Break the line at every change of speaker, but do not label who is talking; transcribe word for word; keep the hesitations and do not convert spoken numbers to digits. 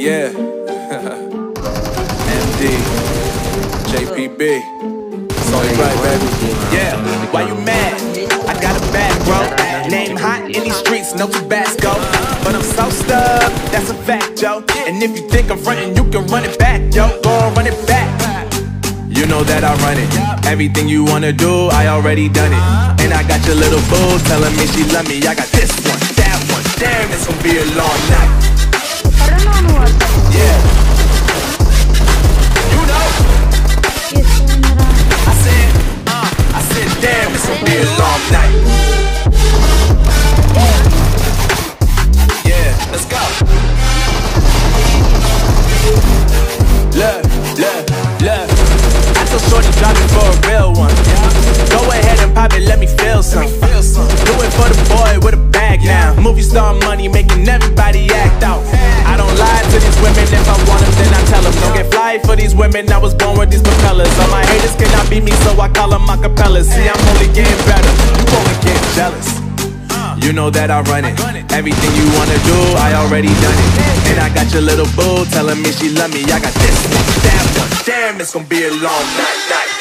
Yeah. M D. J P B. It's only right, baby.
Yeah, why you mad? I got a bag, bro. Name hot in these streets, no Tabasco. But I'm so stuck, that's a fact, Joe. And if you think I'm frontin', you can run it back, yo. Go on, run it back.
You know that I run it. Everything you wanna do, I already done it. And I got your little boo telling me she love me. I got this one, that one. Damn, it's gonna be a long night. Yeah. You know. I said, uh, I said, damn, it's gonna be a long night. Yeah, let's go. Look, look, look. I told shorty drop it for a real one. Go ahead and pop it, let me feel some. Do it for the boy with a bag now. Movie star money making everybody act out. I don't lie to these women, if I want them then I tell them. Don't get fly for these women, I was born with these propellers. All my haters cannot beat me, so I call them acapellas. See, I'm only getting better, you only get jealous. You know that I run it. Everything you wanna do, I already done it. And I got your little boo telling me she love me. I got this one, that one. Damn, it's gonna be a long night, night.